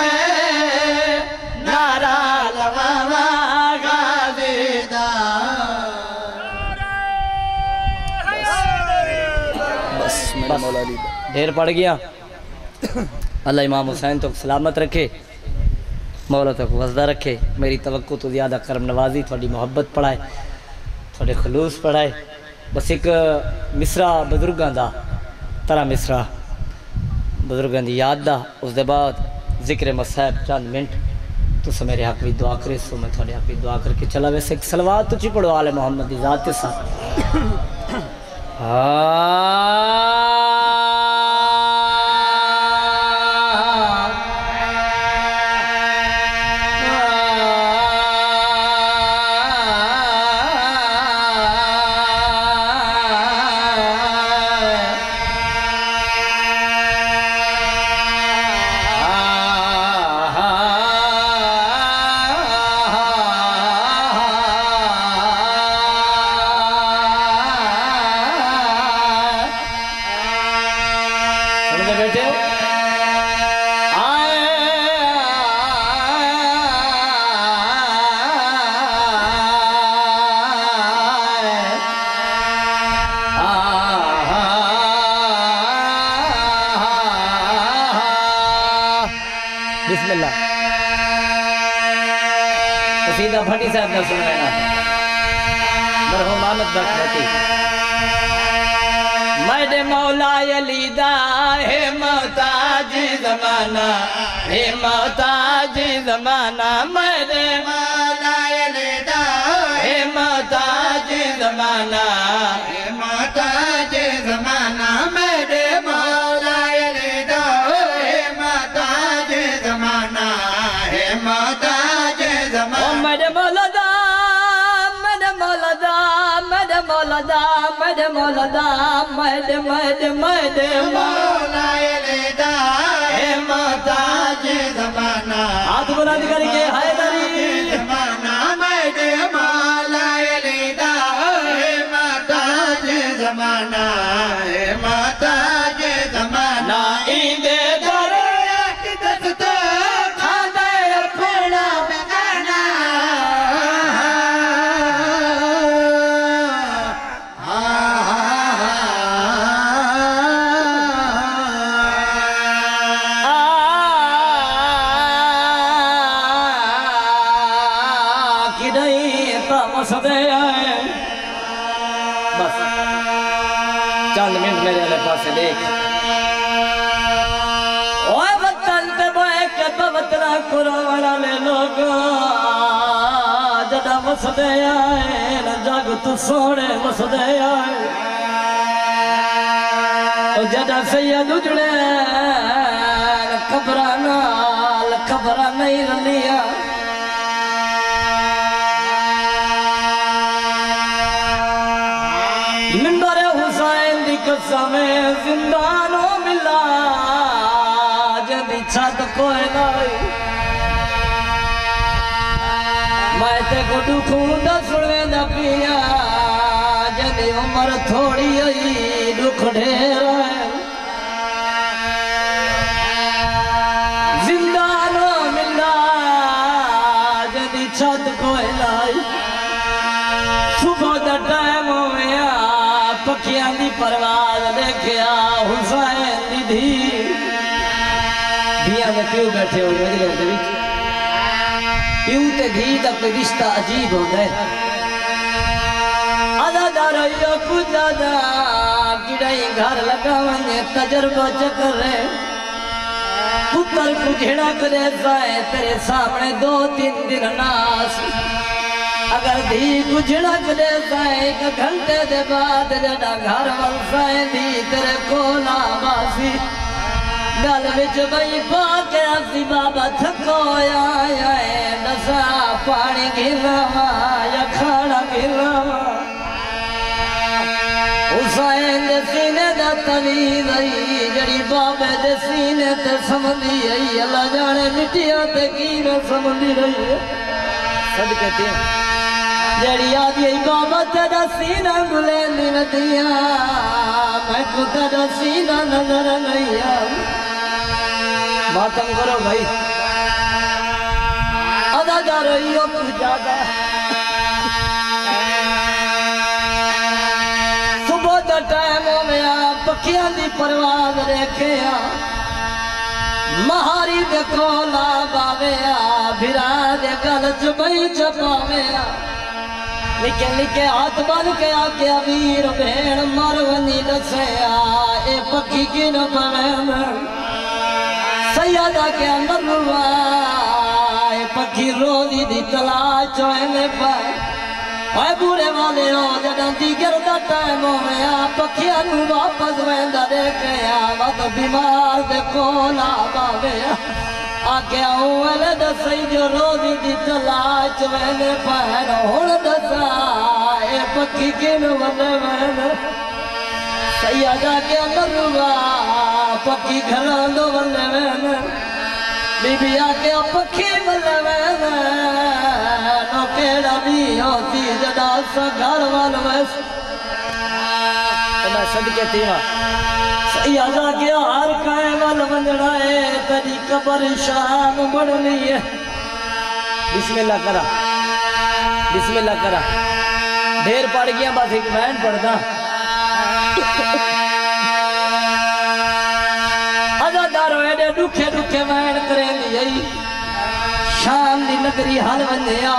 B: نارا لواوا غازی دا
C: بس میرا مولا علی
A: ڈھیر پڑ گیا اللہ امام حسین تو سلامت رکھے مولا تک وزدہ رکھے میری توقع تو زیادہ کرم نوازی تھوڑی محبت پڑھائے تھوڑے خلوص پڑھائے بس ایک مصرع بزرگاں دا ترا مصرع بزرگاں دی یاد دا اس دے بعد ذکر مصحب چند منٹ تو سے میرے حق بھی دعا کرے سو میں تھوڑے حق بھی دعا کر کے چلا ویسے ایک صلوات تو چی پڑھو آل محمد دی ذات کے ساتھ بسم اللہ قصیدہ بھٹی صاحب نے سن لینا مرحوم آمد بخش بھٹی میرے مولا علی دا ہے محتاج زمانہ ہے محتاج زمانہ میرے
B: مولا علی دا
A: ہے محتاج زمانہ
B: ہے محتاج زمانہ میرے مولا علی دا ہے محتاج زمانہ ہے محتاج زمانہ
A: میرے مولا دا میرے مولا دا میرے مولا دا میرے مولا دا میرے
B: مولا علی دا ہے محتاج زمانہ
A: ہاتھ بلند کر کے حیدری
B: زمانہ میرے مولا علی دا ہے محتاج زمانہ ہے محتاج زمانہ
A: ایندے در
B: ایک دست کھانے اپنا بگانا
A: کی نہیں تمسدے آئے بس چند منٹ میرے علیہ پاسے دیکھ اوہ وطن تے بوئے کے بوطنہ کروڑا لے لوگا جڑا مسدے آئے نہ جاگ تو سوڑے مسدے آئے جڑا سید اجڑے خبرہ نہیں رلیا منبر حسین دی قسم زندانوں ملا جدی چھت کوئی نہیں میں تے تے کو دکھوں دا سنے دا پیا جدی عمر تھوڑی ہوئی دکھ ڈھیر ہے زندان ملا جدی چھت کوئی لائی صبح دا ٹائم ہویا پکھیاں دی پرواز دیکھیا حسین دی دھی دھیاں میں پیو بیٹھے ہوئے مجلے دے وچ پیو تے دھی دا کوئی رشتہ عجیب ہوتا ہے آدھا کچھ آدھا کڑائی گھر لگا ونجے تجربہ چکر رہے پتر کو جھڑا کرے سائے تیرے سامنے 2-3 دن ناس اگر دھی کو جھڑا کرے سائے 1 گھنٹے دے بعد جڑا گھر والسائے دھی تیرے کولا باسی گل وچ بھئی پاکے آسی بابا تھکویا آئے نسا پانی گھلاوا یا کھانا گھلاوا حسین دے سینے دا تمیز آئی جڑی بابے دے سینے تے سمندی آئی اللہ جانے مٹیاں تے کینے سمندی رہی ہے صدقے تین جڑی آدھی آئی بابا تیرا سینہ گلے ندیاں میں کو تیرا سینہ نظر نہیں آئی ماتم کرو بھائی آدھا جا رہی ہو کچھ جاگا صبح دا ٹائم ہو گیا پکھیاں دی پرواز ریکھیا مہاری دے کولا باویا بھرا دے گل چبئی چپاویا نکے نکے ہاتھ بن کے آکے امیر بھیڑ مرونی دسیا اے پکھی کی نہ پڑے میں سیادہ کے اندر روائے پکھی روزی دی تلاش چوئنے پائے اے بورے والے ہو جدن دیگر دا ٹائم ہویا پکھیاں نو واپس ویندہ دیکھیا وقت بیمار دے کولا باویا آکے آوے دسائی جو روزی دی تلاش چوئنے پائے ہون دسا اے پکھی کنو والے ویندہ سیادہ کے اندر روائے پکھی گھران دو والے ویندہ بی بی آکے پکھی والے ویندہ نو کیڑا بھی ہوتی جدا سا گھر والے ویس میں صدقے تیوہ سیادہ کے ہر کائے وال ونجڑائے تری قبر شام بڑھنی ہے بسم اللہ کرا بسم اللہ کرا ڈھیر پڑھ گیا بس ایک بہن پڑھتا عزادارو ایڈے دکھے دکھے بہن کریں دی شام دی نگری حال ونجیا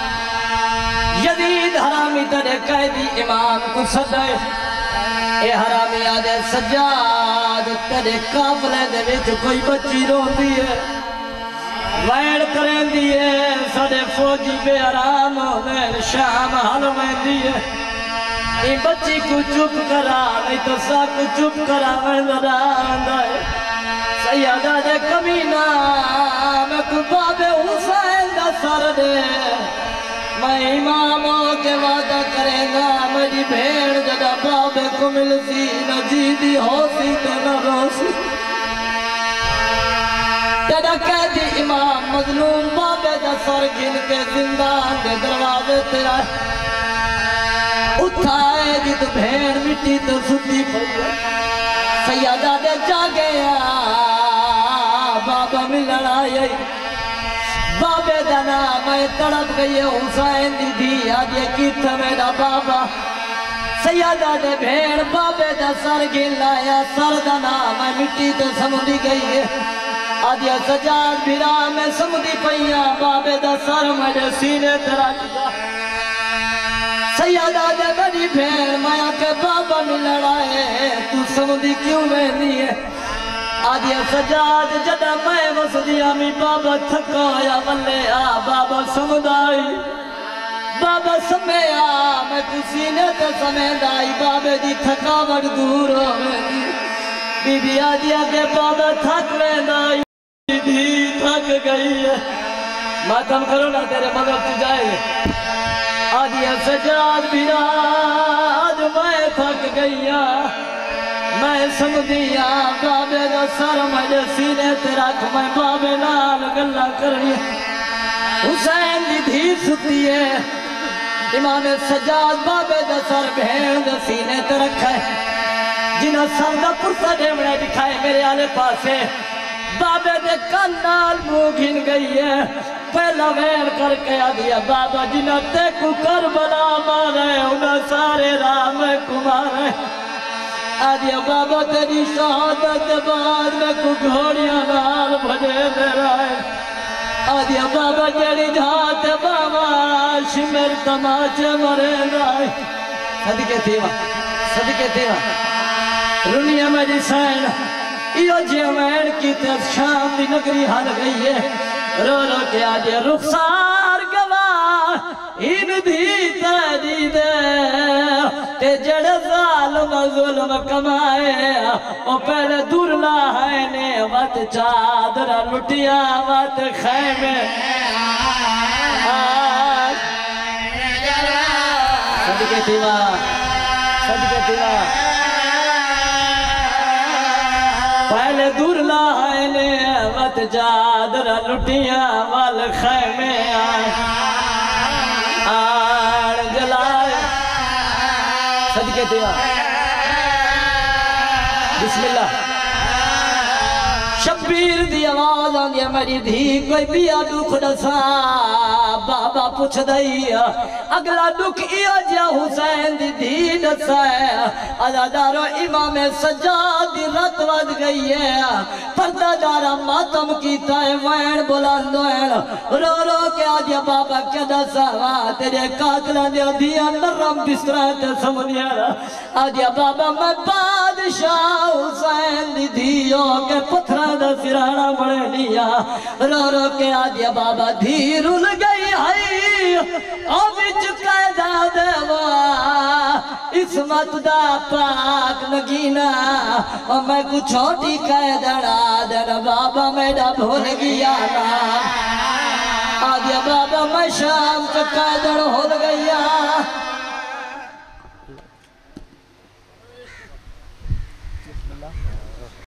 A: یزید حرامی تڑے قیدی امام کو صدائے اے حرامی آدھے سجاد تیرے قافلے دے وچ کوئی بچی روندی ہے ویڑ کریں دیئے سڑے فوجی بے حرام ہونے شام حل میں دیئے ای بچی کو چپ کرا نہیں تو سا کو چپ کرا میں نداندہ ہے سیادہ دے کمینہ میں کو باب حسین دا سر دے میں اماموں کے وعدہ کریں گا میری بھیڑ جدہ بابے کو ملسی نہ جیدی ہوسی تے نہ روسی تیرا قیدی امام مظلوم بابے دا سر گھن کے زندان دے دروازے تیرا اٹھائے جت بھیڑ مٹی تو ستی پڑے سیادہ دے جا گیا بابا ملن آئے بابے دا نام ہے تڑپ گئی حسین دی دی آدھے کیتا میرا بابا سیادہ دے بھیڑ بابے دا سر گن لایا سر دا نام ہے مٹی تے سمدھی گئی ہے آدھے سجاد بھیرا میں سمدھی پہیا بابے دا سر مجھے سینے ترا چکا سیادہ دے بڑی بھیڑ مایا کے بابا ملن آئے تو سمدھی کیوں مہنی ہے آدھیا سجاد جدہ میں وسدیا می بابا تھکایا ملے آ بابا سمدائی بابا سمیا میں کسینے تے سمیدائی بابے دی تھکاوٹ دور ہوئے بی بی آدھیا کے بابا تھک لیندائی دی تھک گئی ہے ماتم کرو نا تیرے مدد تو جائے آدھیا سجاد بیراج میں تھک گئی میں سمدھیا بابے دا سر مجھے سینے تے رکھ میں بابے نال گلہ کرنی حسین دی دھی ستی ہے امام سجاد بابے دا سر بہن دا سینے تے رکھا ہے جنہاں سر دا پرسا ڈیمڑے دکھائے میرے آلے پاسے بابے دے کانال منہ گھن گئی ہے پہلا ویر کر کے آدیا بابا جنہاں تے کو کربلا مارے انہاں سارے رام کو مارے آدیا بابا تیری شہادت بعد میں کو گھوڑیاں نال بھجے دے رہے آدیا بابا جڑی جہات بابا شمر تماچے مرے رہے صدقے تیوہ رنیا میں جسین ایو جیوین کی تر شام دی نگری حال گئی ہے رو رو کے آدیا رخسار گواہ ان دی تیری دے تے جڑ ظالم ظلم کمائے او پہلے دور لاہینے وات چادر لٹیا وات خیمے صدقے تیوہ پہلے دور لاہینے وات چادر لٹیا وال خیمے آن جلائے صدقے تیوہ بسم اللہ شبیر دی آواز آندیا میری دھی کوئی بیا دکھ دسا بابا پوچھ دئی اگلا دکھ ایو جا حسین دی دھی دسا ازادارو امام سجاد دی رت ود گئی ہے پردہ دارا ماتم کیتا ہے وین بلند وین رو رو کے آدیا بابا کیا دسا تیرے قاتلہ دیا دیا نرم بسترہ تے سمنیا آدیا بابا میں بادشاہ حسین دی دھیوں کے پتھرہ دا سرانا بڑے لیا رو رو کے آدیا بابا دھی رول گئی ہے آوچ قیدہ دیوا اسمت دا پاک نگینا اور میں کچھ چھوٹی قیدہ دینا بابا میڈا بھول گیا نا آدیا بابا میں شام کا قیدہ ہو گیا